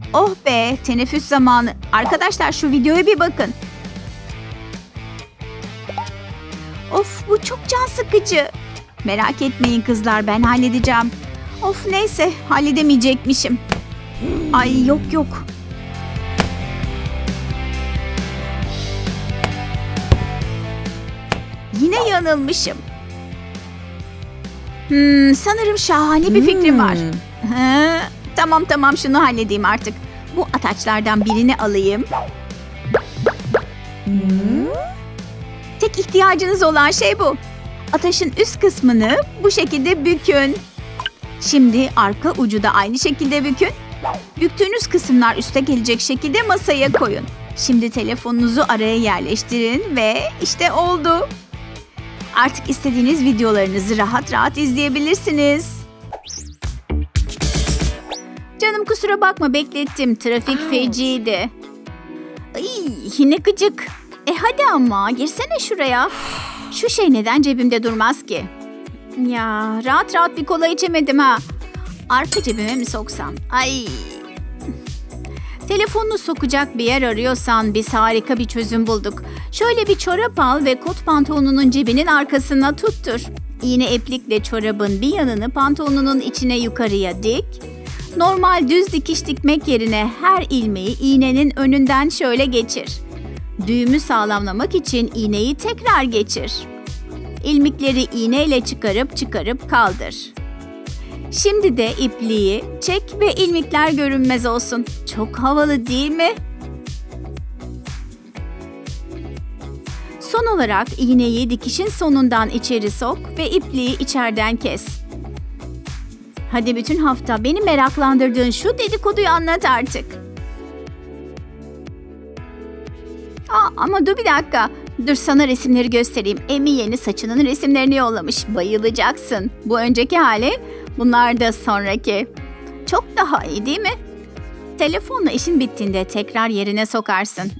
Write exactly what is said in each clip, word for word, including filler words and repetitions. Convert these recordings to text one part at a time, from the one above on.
Oh be, teneffüs zamanı. Arkadaşlar şu videoya bir bakın. Of, bu çok can sıkıcı. Merak etmeyin kızlar, ben halledeceğim. Of neyse, halledemeyecekmişim. Ay yok yok. Yine yanılmışım. Hmm, sanırım şahane bir fikrim var. Ha, tamam tamam şunu halledeyim artık. Bu ataçlardan birini alayım. Tek ihtiyacınız olan şey bu. Ataşın üst kısmını bu şekilde bükün. Şimdi arka ucu da aynı şekilde bükün. Büktüğünüz kısımlar üste gelecek şekilde masaya koyun. Şimdi telefonunuzu araya yerleştirin ve işte oldu. Artık istediğiniz videolarınızı rahat rahat izleyebilirsiniz. Canım kusura bakma beklettim. Trafik feciydi. Ay, yine gıcık. E hadi ama girsene şuraya. Şu şey neden cebimde durmaz ki? Ya rahat rahat bir kola içemedim ha. Arka cebime mi soksam? Ay. Telefonunu sokacak bir yer arıyorsan biz harika bir çözüm bulduk. Şöyle bir çorap al ve kot pantolonunun cebinin arkasına tuttur. İğne iplikle çorabın bir yanını pantolonunun içine yukarıya dik. Normal düz dikiş dikmek yerine her ilmeği iğnenin önünden şöyle geçir. Düğümü sağlamlamak için iğneyi tekrar geçir. İlmekleri iğneyle çıkarıp çıkarıp kaldır. Şimdi de ipliği çek ve ilmekler görünmez olsun. Çok havalı değil mi? Son olarak iğneyi dikişin sonundan içeri sok ve ipliği içeriden kes. Hadi bütün hafta beni meraklandırdığın şu dedikoduyu anlat artık. Aa, ama dur bir dakika. Dur sana resimleri göstereyim. Emi yeni saçının resimlerini yollamış. Bayılacaksın. Bu önceki hali, bunlar da sonraki. Çok daha iyi değil mi? Telefonla işin bittiğinde tekrar yerine sokarsın.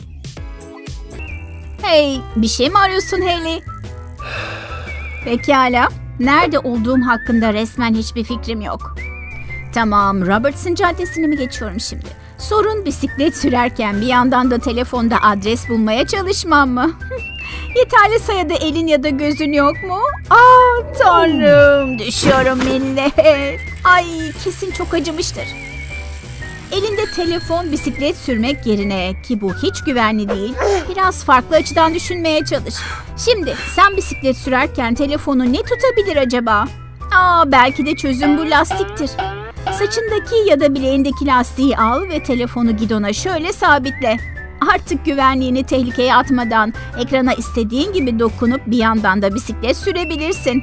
Hey, bir şey mi arıyorsun Hayley? Pekala. Nerede olduğum hakkında resmen hiçbir fikrim yok. Tamam, Robertson Caddesi'ni mi geçiyorum şimdi? Sorun bisiklet sürerken bir yandan da telefonda adres bulmaya çalışmam mı? Yeterli sayıda elin ya da gözün yok mu? Aa tanrım, düşüyorum millet. Ay kesin çok acımıştır. Elinde telefon bisiklet sürmek yerine, ki bu hiç güvenli değil, biraz farklı açıdan düşünmeye çalış. Şimdi sen bisiklet sürerken telefonu ne tutabilir acaba? Aa belki de çözüm bu lastiktir. Saçındaki ya da bileğindeki lastiği al ve telefonu gidona şöyle sabitle. Artık güvenliğini tehlikeye atmadan ekrana istediğin gibi dokunup bir yandan da bisiklet sürebilirsin.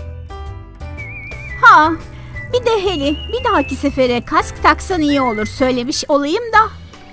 Ha, bir de Heli, bir dahaki sefere kask taksan iyi olur söylemiş olayım da.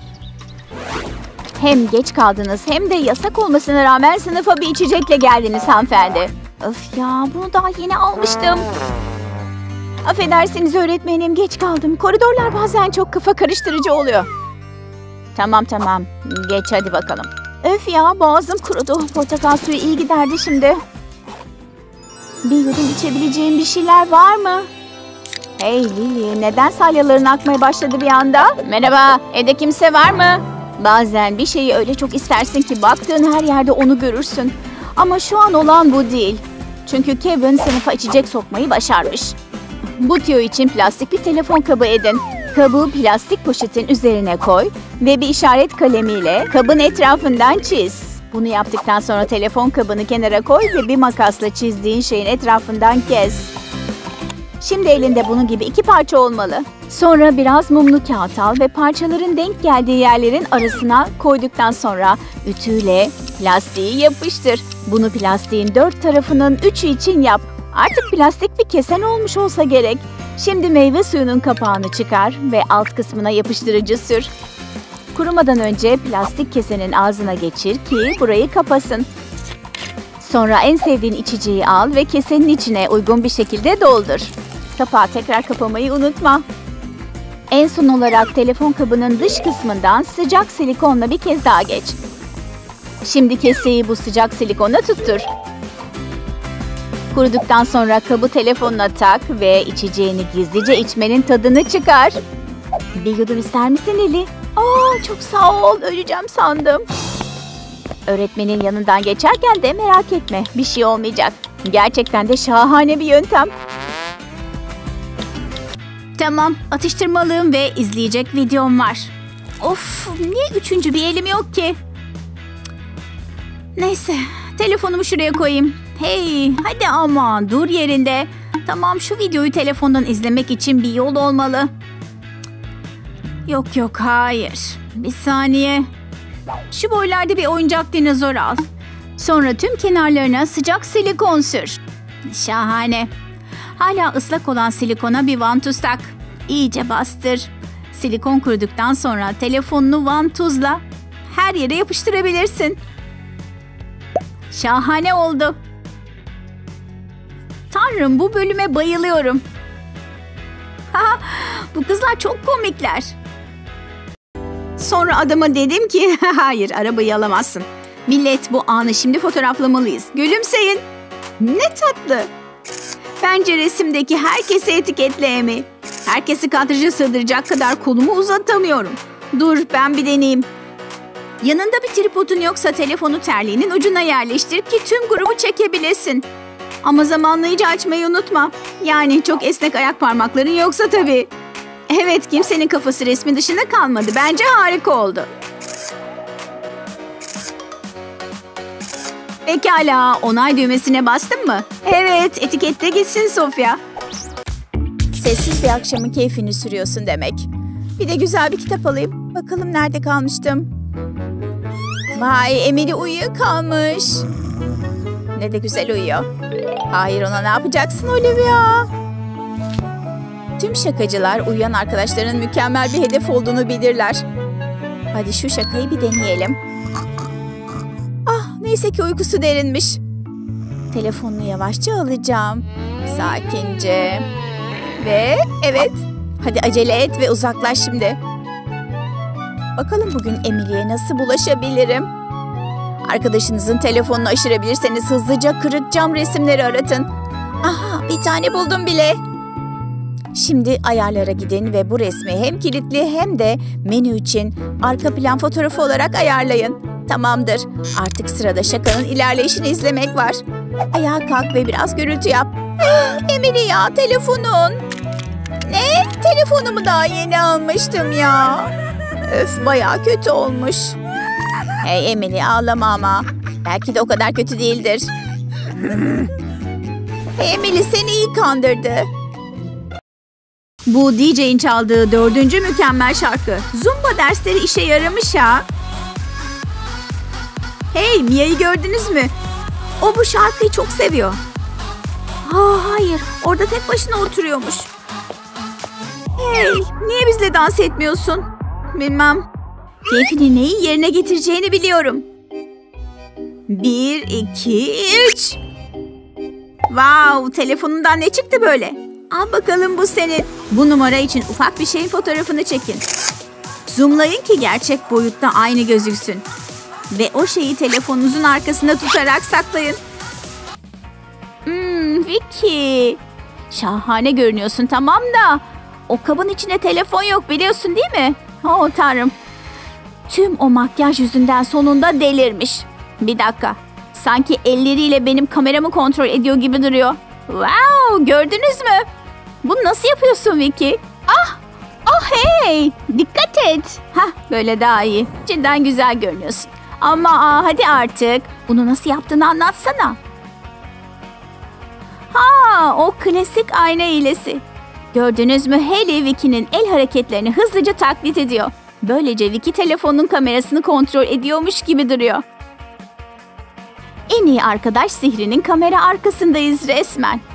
Hem geç kaldınız hem de yasak olmasına rağmen sınıfa bir içecekle geldiniz hanımefendi. Öf ya, bunu daha yeni almıştım. Affedersiniz öğretmenim, geç kaldım. Koridorlar bazen çok kafa karıştırıcı oluyor. Tamam tamam, geç hadi bakalım. Öf ya, boğazım kurudu. Portakal suyu iyi giderdi şimdi. Bir yudum içebileceğim bir şeyler var mı? Hey Lily, neden salyaların akmaya başladı bir anda? Merhaba, evde kimse var mı? Bazen bir şeyi öyle çok istersin ki baktığın her yerde onu görürsün. Ama şu an olan bu değil. Çünkü Kevin sınıfa içecek sokmayı başarmış. Bu tüyo için plastik bir telefon kabı edin. Kabı plastik poşetin üzerine koy ve bir işaret kalemiyle kabın etrafından çiz. Bunu yaptıktan sonra telefon kabını kenara koy ve bir makasla çizdiğin şeyin etrafından kes. Şimdi elinde bunun gibi iki parça olmalı. Sonra biraz mumlu kağıt al ve parçaların denk geldiği yerlerin arasına koyduktan sonra ütüyle plastiği yapıştır. Bunu plastiğin dört tarafının üçü için yap. Artık plastik bir kesen olmuş olsa gerek. Şimdi meyve suyunun kapağını çıkar ve alt kısmına yapıştırıcı sür. Kurumadan önce plastik kesenin ağzına geçir ki burayı kapasın. Sonra en sevdiğin içeceği al ve kesenin içine uygun bir şekilde doldur. Kapağı tekrar kapamayı unutma. En son olarak telefon kabının dış kısmından sıcak silikonla bir kez daha geç. Şimdi keseyi bu sıcak silikonla tuttur. Kuruduktan sonra kabı telefonuna tak ve içeceğini gizlice içmenin tadını çıkar. Bir yudum ister misin Lili? Aa, çok sağ ol. Öleceğim sandım. Öğretmenin yanından geçerken de merak etme. Bir şey olmayacak. Gerçekten de şahane bir yöntem. Tamam. Atıştırmalıyım ve izleyecek videom var. Of, niye üçüncü bir elim yok ki? Neyse. Telefonumu şuraya koyayım. Hey, hadi ama dur yerinde. Tamam, şu videoyu telefondan izlemek için bir yol olmalı. Yok yok, hayır. Bir saniye. Şu boylarda bir oyuncak dinozor al. Sonra tüm kenarlarına sıcak silikon sür. Şahane. Hala ıslak olan silikona bir vantuz tak. İyice bastır. Silikon kuruduktan sonra telefonunu vantuzla her yere yapıştırabilirsin. Şahane oldu. Tanrım, bu bölüme bayılıyorum. Bu kızlar çok komikler. Sonra adama dedim ki hayır, arabayı alamazsın. Millet, bu anı şimdi fotoğraflamalıyız. Gülümseyin. Ne tatlı. Bence resimdeki herkesi etiketle Emi. Herkesi kadraja sığdıracak kadar kolumu uzatamıyorum. Dur, ben bir deneyeyim. Yanında bir tripodun yoksa telefonu terliğinin ucuna yerleştir ki tüm grubu çekebilesin. Ama zamanlayıcı açmayı unutma. Yani çok esnek ayak parmakların yoksa tabii. Evet, kimsenin kafası resmin dışında kalmadı. Bence harika oldu. Pekala, onay düğmesine bastın mı? Evet, etikette gitsin Sofya. Sessiz bir akşamın keyfini sürüyorsun demek. Bir de güzel bir kitap alayım. Bakalım nerede kalmıştım. Vay, Emily uyuyakalmış. Ne de güzel uyuyor. Hayır, ona ne yapacaksın Olivia? Tüm şakacılar uyuyan arkadaşlarının mükemmel bir hedef olduğunu bilirler. Hadi şu şakayı bir deneyelim. Ah, neyse ki uykusu derinmiş. Telefonunu yavaşça alacağım. Sakince. Ve evet. Hadi acele et ve uzaklaş şimdi. Bakalım bugün Emily'ye nasıl bulaşabilirim? Arkadaşınızın telefonunu aşırabilirseniz hızlıca kırık cam resimleri aratın. Aha, bir tane buldum bile. Şimdi ayarlara gidin ve bu resmi hem kilitli hem de menü için arka plan fotoğrafı olarak ayarlayın. Tamamdır. Artık sırada şakanın ilerleyişini izlemek var. Ayağa kalk ve biraz gürültü yap. Emily ya, telefonun. Ne? Telefonumu daha yeni almıştım ya. Öf, bayağı kötü olmuş. Hey Emily, ağlama ama. Belki de o kadar kötü değildir. Hey Emily, seni iyi kandırdı. Bu D J'in çaldığı dördüncü mükemmel şarkı. Zumba dersleri işe yaramış ha. Hey, Mia'yı gördünüz mü? O bu şarkıyı çok seviyor. Aa, hayır, orada tek başına oturuyormuş. Hey, niye bizle dans etmiyorsun? Bilmem. Keyfini neyi yerine getireceğini biliyorum. Bir, iki, üç. Wow, telefonundan ne çıktı böyle? Al bakalım, bu senin. Bu numara için ufak bir şeyin fotoğrafını çekin. Zoomlayın ki gerçek boyutta aynı gözüksün. Ve o şeyi telefonunuzun arkasında tutarak saklayın. Hmm, Vicky. Şahane görünüyorsun, tamam da o kabın içinde telefon yok, biliyorsun değil mi? Oh tanrım. Tüm o makyaj yüzünden sonunda delirmiş. Bir dakika. Sanki elleriyle benim kameramı kontrol ediyor gibi duruyor. Wow, gördünüz mü? Bunu nasıl yapıyorsun Vicky? Ah, oh hey, dikkat et. Hah, böyle daha iyi. Cidden güzel görünüyorsun. Ama aa, hadi artık. Bunu nasıl yaptığını anlatsana. Ha, o klasik ayna hilesi. Gördünüz mü? Haley Vicky'nin el hareketlerini hızlıca taklit ediyor. Böylece Vicky telefonun kamerasını kontrol ediyormuş gibi duruyor. En iyi arkadaş sihrinin kamera arkasındayız resmen.